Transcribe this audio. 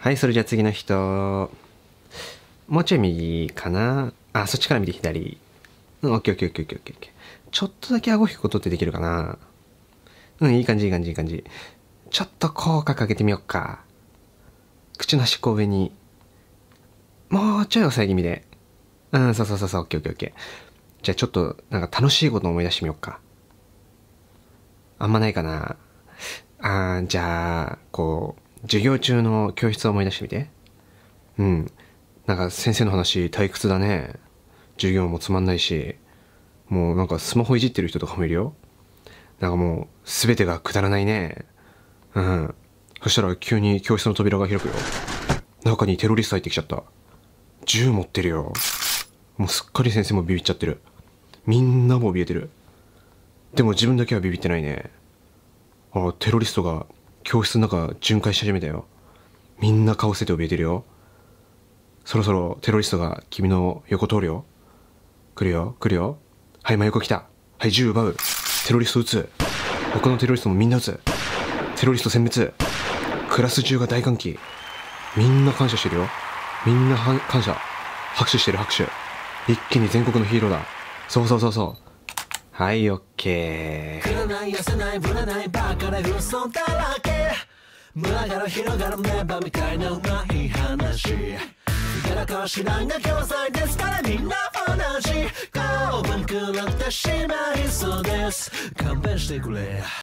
はい、それじゃあ次の人。もうちょい右かな。あ、そっちから見て左。うん、オッケーオッケーオッケーオッケーオッケー。ちょっとだけ顎引くことってできるかな。うん、いい感じいい感じいい感じ。ちょっと口角上げてみよっか。口の端っこ上に。もうちょい抑え気味で。うん、そうそうそうそう、オッケーオッケーオッケー。じゃあちょっと、なんか楽しいこと思い出してみよっか。あんまないかな。じゃあ、こう、授業中の教室を思い出してみて。うん。なんか先生の話退屈だね。授業もつまんないし、もうなんかスマホいじってる人とかもいるよ。なんかもう、すべてがくだらないね。うん。そしたら急に教室の扉が開くよ。中にテロリスト入ってきちゃった。銃持ってるよ。もうすっかり先生もビビっちゃってる。みんなも怯えてる。でも自分だけはビビってないね。テロリストが教室の中巡回し始めたよ。みんな顔捨てて怯えてるよ。そろそろテロリストが君の横通るよ。来るよ、来るよ。はい、真横来た。はい、銃奪う。テロリスト撃つ。他のテロリストもみんな撃つ。テロリスト殲滅。クラス中が大歓喜。みんな感謝してるよ。みんな感謝。拍手してる拍手。一気に全国のヒーローだ。そうそうそうそう。はい、オッケー。くらない痩せないぶらないバカで嘘だらけ。群がる広がるメンバーみたいなうまい話。いくらかは知らんが共済ですからみんな同じ。興奮くらってしまいそうです。勘弁してくれ。